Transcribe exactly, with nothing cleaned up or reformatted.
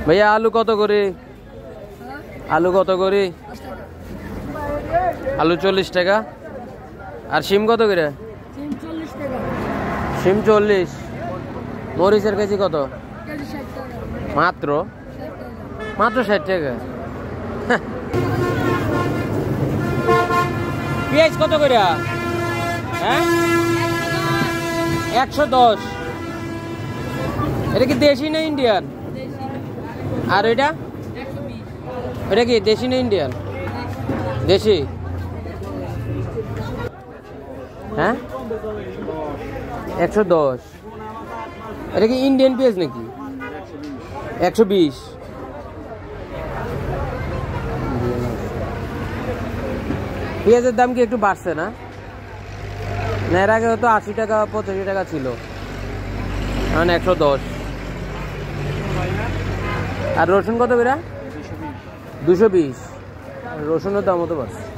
ভাইয়া আলু কত করে? আলু কত করে? আলু চল্লিশ টাকা। আর শিম কত করে? শিম চল্লিশ। মরিচের কেজি কত? মাত্র মাত্র ষাট টাকা। পেঁয়াজ কত করে? হ্যাঁ, একশো দশ। এটা কি দেশি না ইন্ডিয়ান? আর এটা এটা কি দেশি না ইন্ডিয়ান? দেশি। হ্যাঁ, একশো দশ। এটা কি ইন্ডিয়ান পেঁয়াজ নাকি? একশো বিশ। পেঁয়াজের দাম কি একটু বাড়ছে না? এর আগে হয়তো আশি টাকা পঁচাশি টাকা ছিল, এখন একশো দশ। আর রসুন কত বেড়া? দুশো বিশ। রসুনের দাম হতে পারছে।